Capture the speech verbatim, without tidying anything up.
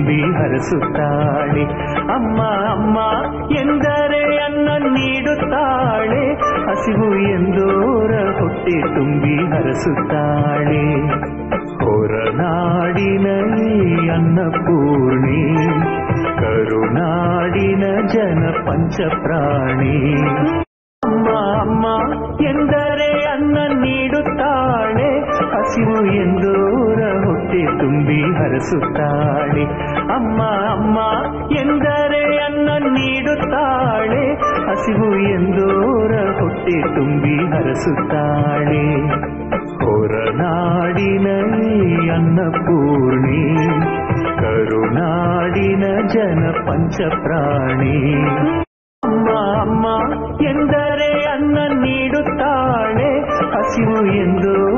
ತುಂಬಿ ಹರಸುತ್ತಾಳೆ. ಅಮ್ಮ ಅಮ್ಮ ಎಂದರೆ ಅನ್ನ ನೀಡುತ್ತಾಳೆ, ಹಸಿವು ಎಂದೋರ ಹೊಟ್ಟೆ ತುಂಬಿ ಹರಸುತ್ತಾಳೆ. ಹೊರನಾಡಿನ ಅನ್ನಪೂರ್ಣಿ, ಕರುನಾಡಿನ ಜನ ಪಂಚಪ್ರಾಣಿ. ಅಮ್ಮ ಅಮ್ಮ ಎಂದರೆ ಅನ್ನ ನೀಡುತ್ತಾಳೆ, ಹಸಿವು ಎಂದೋರ ಹೊಟ್ಟೆ ತುಂಬಿ ಹರಸುತ್ತಾಳೆ. ಅಮ್ಮ ಅಮ್ಮ ಎಂದರೆ ಅನ್ನ ನೀಡುತ್ತಾಳೆ, ಹಸಿವು ಎಂದೋರ ಹೊಟ್ಟೆ ತುಂಬಿ ಹರಸುತ್ತಾಳೆ. ಹೊರನಾಡಿನ ಅನ್ನಪೂರ್ಣಿ, ಕರುನಾಡಿನ ಜನ ಪಂಚಪ್ರಾಣಿ. ಅಮ್ಮ ಅಮ್ಮ ಎಂದರೆ ಅನ್ನ ನೀಡುತ್ತಾಳೆ, ಹಸಿವು ಎಂದು